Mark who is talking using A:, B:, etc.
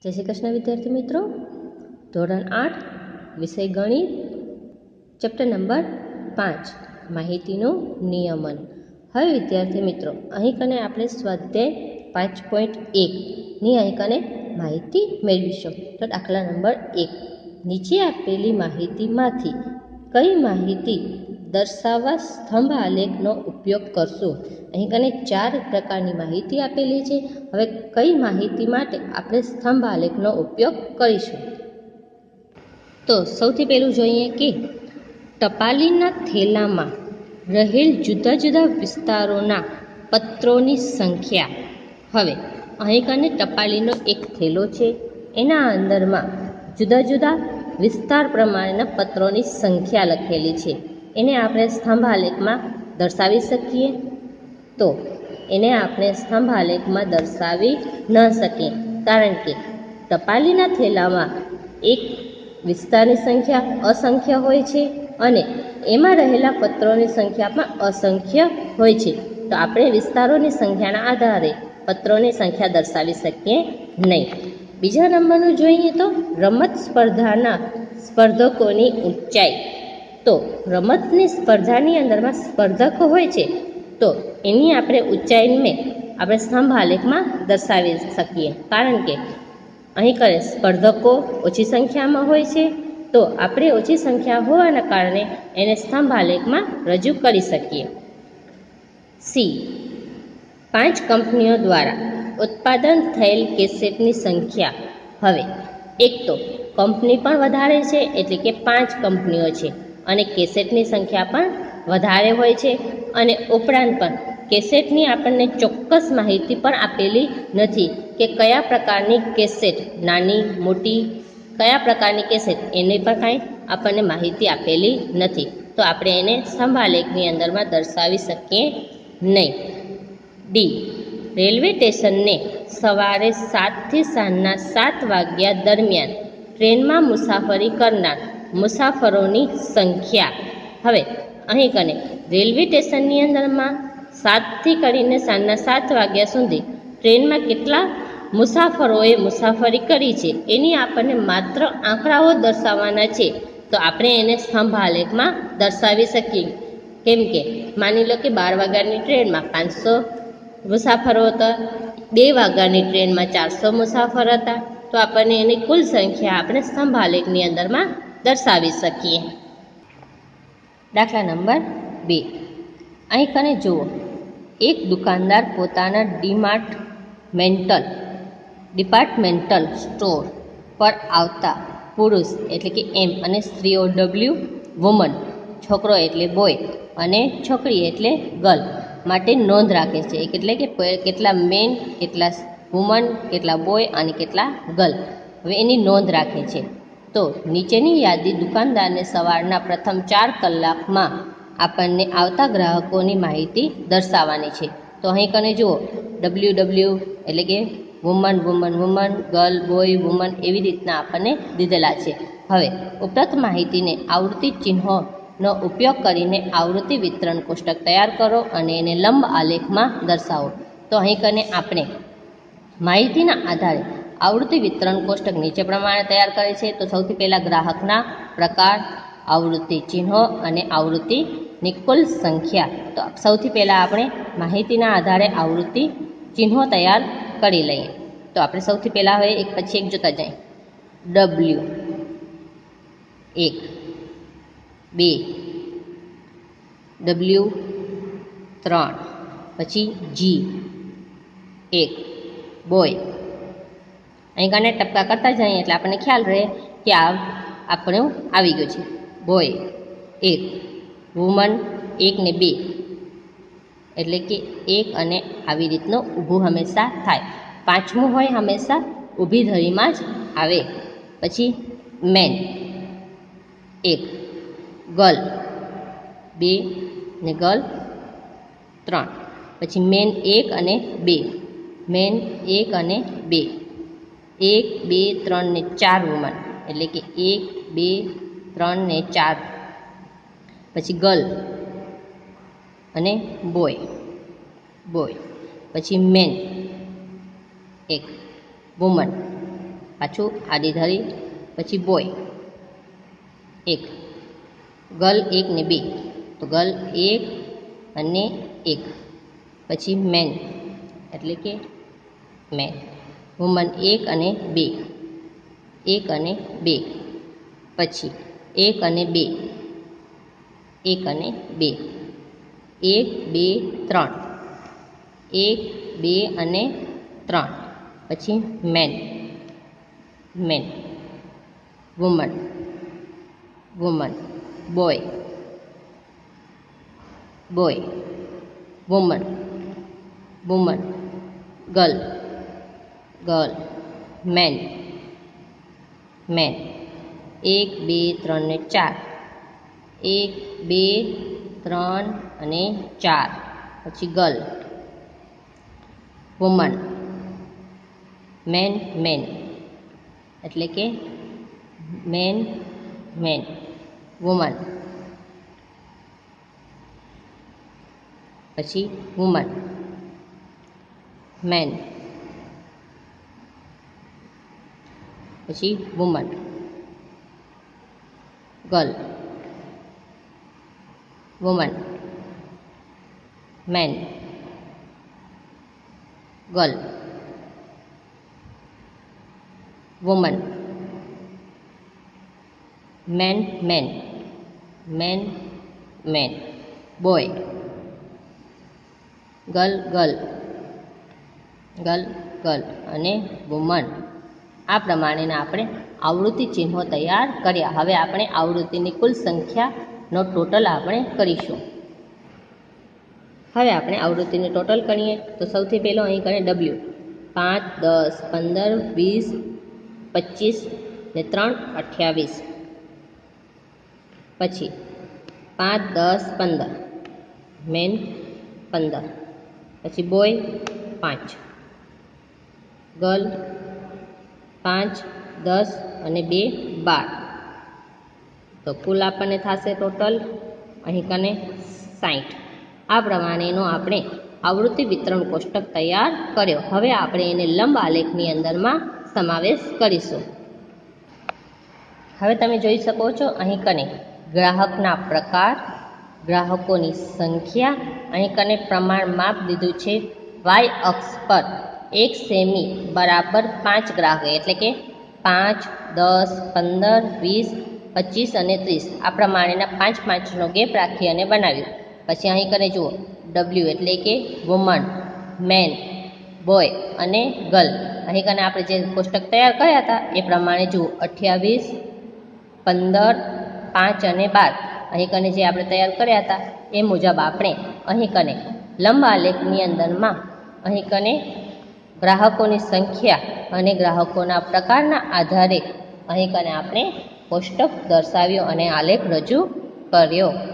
A: જય શ્રી કૃષ્ણ વિદ્યાર્થી મિત્રો, ધોરણ 8 વિષય ગણિત, ચેપ્ટર નંબર 5 માહિતીનું નિયમન. હવે વિદ્યાર્થી મિત્રો, અહીં કને આપણે સ્વાધ્યાય 5.1ની અહીં કને માહિતી મેળવીશું. તો દાખલા નંબર 1, નીચે આપેલી માહિતીમાંથી કઈ માહિતી દર્શાવવા સ્તંભ આલેખનો ઉપયોગ કરશું? અહીં કને 4 પ્રકારની માહિતી આપેલી છે. હવે કઈ માહિતી માટે આપણે સ્તંભ આલેખનો ઉપયોગ કરીશું? તો સૌથી પહેલું જોઈએ કે ટપાલીના થેલામાં રહેલ જુદા જુદા વિસ્તારોના પત્રોની સંખ્યા. હવે અહીં કને ટપાલીનો એક થેલો છે, એના અંદરમાં જુદા જુદા વિસ્તાર પ્રમાણેના પત્રોની સંખ્યા લખેલી છે. એને આપણે સ્તંભ આલેખમાં દર્શાવી શકીએ? તો એને આપણે સ્તંભ આલેખમાં દર્શાવી ન શકીએ, કારણ કે ટપાલીના થેલામાં એક વિસ્તારની સંખ્યા અસંખ્ય હોય છે અને એમાં રહેલા પત્રોની સંખ્યા પણ અસંખ્ય હોય છે. તો આપણે વિસ્તારોની સંખ્યાના આધારે પત્રોની સંખ્યા દર્શાવી શકીએ નહીં. બીજા નંબરનું જોઈએ તો રમત સ્પર્ધાના સ્પર્ધકોની ઊંચાઈ. તો રમતની સ્પર્ધાની અંદરમાં સ્પર્ધકો હોય છે, તો એની આપણે ઊંચાઈને આપણે સ્તંભ આલેખમાં દર્શાવી શકીએ, કારણ કે અહીં કરે સ્પર્ધકો ઓછી સંખ્યામાં હોય છે, તો આપણે ઓછી સંખ્યા હોવાના કારણે એને સ્તંભ આલેખમાં રજૂ કરી શકીએ. સી, 5 કંપનીઓ દ્વારા ઉત્પાદન થયેલ કેસેટની સંખ્યા. હવે એક તો કંપની પણ વધારે છે, એટલે કે 5 કંપનીઓ છે, અને કેસેટની સંખ્યા પણ વધારે હોય છે. અને ઉપરાંત પણ કેસેટની આપણને ચોક્કસ માહિતી પણ આપેલી નથી કે કયા પ્રકારની કેસેટ, નાની મોટી કયા પ્રકારની કેસેટ, એની પણ કાંઈ આપણને માહિતી આપેલી નથી. તો આપણે એને સ્તંભ આલેખની અંદરમાં દર્શાવી શકીએ નહીં. ડી, રેલવે સ્ટેશનને સવારે 7 થી સાંજના 7 વાગ્યા દરમિયાન ટ્રેનમાં મુસાફરી કરનાર મુસાફરોની સંખ્યા. હવે અહીં કને રેલવે સ્ટેશનની અંદરમાં 7 થી કરીને સાંજના 7 વાગ્યા સુધી ટ્રેનમાં કેટલા મુસાફરોએ મુસાફરી કરી છે એની આપણને માત્ર આંકડાઓ દર્શાવવાના છે. તો આપણે એને સ્તંભ આલેખમાં દર્શાવી શકીએ. કેમ કે માની લો કે 12 વાગ્યાની ટ્રેનમાં 500 મુસાફરો હતા, 2 વાગ્યાની ટ્રેનમાં 400 મુસાફર હતા, તો આપણને એની કુલ સંખ્યા આપણે સ્તંભ આલેખની અંદરમાં દર્શાવી શકીએ. દાખલા નંબર 2, અહીં કને જુઓ, એક દુકાનદાર પોતાના ડિપાર્ટમેન્ટલ સ્ટોર પર આવતા પુરુષ એટલે કે એમ અને સ્ત્રીઓ ડબલ્યુ, વુમન છોકરો એટલે બોય અને છોકરી એટલે ગર્લ માટે નોંધ રાખે છે. એટલે કે કેટલા મેન, કેટલા વુમન, કેટલા બોય અને કેટલા ગર્લ, હવે એની નોંધ રાખે છે. તો નીચેની યાદી દુકાનદારને સવારના પ્રથમ 4 કલાકમાં આપણને આવતા ગ્રાહકોની માહિતી દર્શાવવાની છે. તો અહીં કને જુઓ, ડબલ્યુ એટલે કે વુમન, ગર્લ, બોય, વુમન એવી રીતના આપણને દીધેલા છે. હવે ઉપરોક્ત માહિતીને આવૃત્તિ ચિહ્નોનો ઉપયોગ કરીને આવૃત્તિ વિતરણ કોષ્ટક તૈયાર કરો અને એને લંબ આલેખમાં દર્શાવો. તો અહીં કને આપણે માહિતીના આધારે આવૃત્તિ વિતરણ કોષ્ટક નીચે પ્રમાણે તૈયાર કરે છે. તો સૌથી પહેલાં ગ્રાહકના પ્રકાર, આવૃત્તિ ચિહ્નો અને આવૃત્તિની કુલ સંખ્યા. તો સૌથી પહેલાં આપણે માહિતીના આધારે આવૃત્તિ ચિહ્નો તૈયાર કરી લઈએ. તો આપણે સૌથી પહેલાં હવે એક પછી એક જોતા જઈએ. ડબલ્યુ 1, 2, ડબલ્યુ 3, પછી જી 1, બોય. અહીં ગાને ટપકા કરતા જઈએ એટલે આપણને ખ્યાલ રહે કે આ આપણું આવી ગયું છે. બોય 1, વુમન 1 ને 2, એટલે કે 1 અને આવી રીતનું ઊભું હંમેશા થાય. 5મું હોય હંમેશા ઊભી ધરીમાં જ આવે. પછી મેન 1, ગર્લ 2 ને ગર્લ 3, પછી મેન 1 અને 2, મેન 1 અને 2, 1, 2, 3 ને 4 વુમન, એટલે કે 1, 2, 3 ને 4, પછી ગર્લ અને બોય, પછી મેન 1, વુમન पाछू आडी धरी, पछी बॉय 1, गर्ल 1 ने 2, तो गर्ल 1 અને 1, पछी मैन एटले के मैन, वुमन 1 અને 2, 1 અને 2, पछी 1 અને 2, 1 અને 2, 1 2 3, 1 2 અને 3, पछी man man, woman woman, boy boy, woman woman, girl girl, man man, 1 2 3 ને 4, 1 2 3 અને 4, પછી गर्ल, वुमन, मैन मैन एटले के मैन मैन, वुमन, पछी वुमन, मैन, पछी woman, girl, woman, man, girl, woman, man man, man man, boy, girl girl, girl girl अने woman. आ प्रमाणेना आपणे आवृत्ति चिन्हों तैयार कर्या। हवे आपणे आवृत्तिनी कुल संख्यानो टोटल आपणे करीशुं। हवे आपणे आवृत्तिनी टोटल करीए तो सौथी पहेलो अहीं करीए डब्ल्यू 5 10 15 20 25 ने 3 28, पछी 5 10 15 मेन 15, पछी बॉय 5, गर्ल 5 10 અને 2 12, तो कुल आपने थशे टोटल अहीं कने 60। आ प्रमाणेनो आपणे आवृत्ति वितरण कोष्टक तैयार कर्यो। हवे आपणे एने लंब आलेखनी अंदरमां समावेश करीशुं। हवे तमे जोई शको छो अहीं कने ग्राहकना प्रकार, ग्राहकोनी संख्या, अहीं कने प्रमाण माप दीधुं छे वाय अक्ष पर 1 सेमी बराबर 5 ग्राहक एटले के 5 10 15 20 25 અને 30 आ प्रमाणेना 5 नो गेप राखी अने बनाव्युं। पछी अहीं कने जुओ डब्ल्यू एटले के वुमन, मैन, बॉय अने गर्ल। अहीं कने आपणे जे कोष्टक तैयार कर्या हता ए प्रमाणे जुओ 28 15 5 અને 12। अहीं कने जे आपणे तैयार कर्या हता ए मुजब आपणे अहीं कने लंब आलेखनी अंदरमां अहीं कने ग्राहकोनी संख्या अने ग्राहकोना प्रकारना आधारे अहीं कने आपणे कोष्टक दर्शाव्यो अने आलेख रजू कर्यो।